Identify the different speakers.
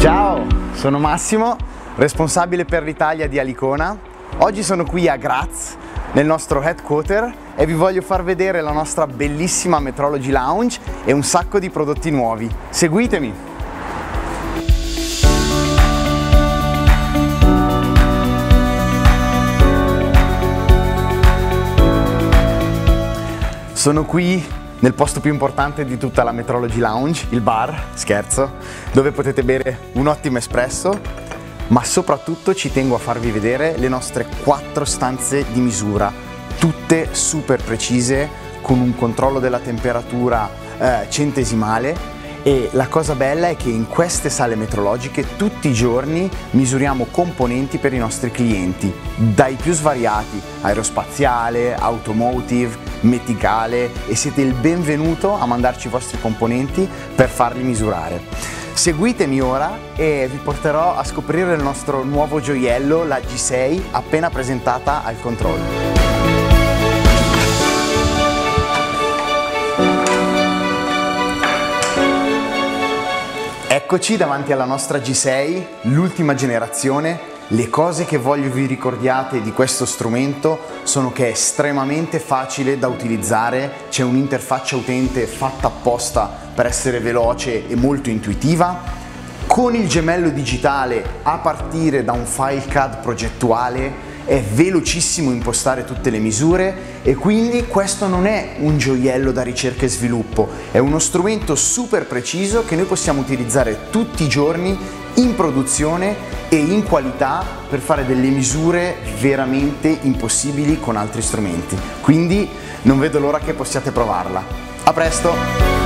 Speaker 1: Ciao, sono Massimo, responsabile per l'Italia di Alicona. Oggi sono qui a Graz, nel nostro headquarter, e vi voglio far vedere la nostra bellissima Metrology Lounge e un sacco di prodotti nuovi. Seguitemi! Sono qui nel posto più importante di tutta la Metrology Lounge, il bar, scherzo, dove potete bere un ottimo espresso, ma soprattutto ci tengo a farvi vedere le nostre 4 stanze di misura, tutte super precise, con un controllo della temperatura centesimale. E la cosa bella è che in queste sale metrologiche tutti i giorni misuriamo componenti per i nostri clienti, dai più svariati, aerospaziale, automotive, medicale, e siete il benvenuto a mandarci i vostri componenti per farli misurare. Seguitemi ora e vi porterò a scoprire il nostro nuovo gioiello, la G6, appena presentata al controllo. Eccoci davanti alla nostra G6, l'ultima generazione. Le cose che voglio vi ricordiate di questo strumento sono che è estremamente facile da utilizzare, c'è un'interfaccia utente fatta apposta per essere veloce e molto intuitiva, con il gemello digitale a partire da un file CAD progettuale. È velocissimo impostare tutte le misure e quindi questo non è un gioiello da ricerca e sviluppo, è uno strumento super preciso che noi possiamo utilizzare tutti i giorni in produzione e in qualità per fare delle misure veramente impossibili con altri strumenti. Quindi non vedo l'ora che possiate provarla. A presto!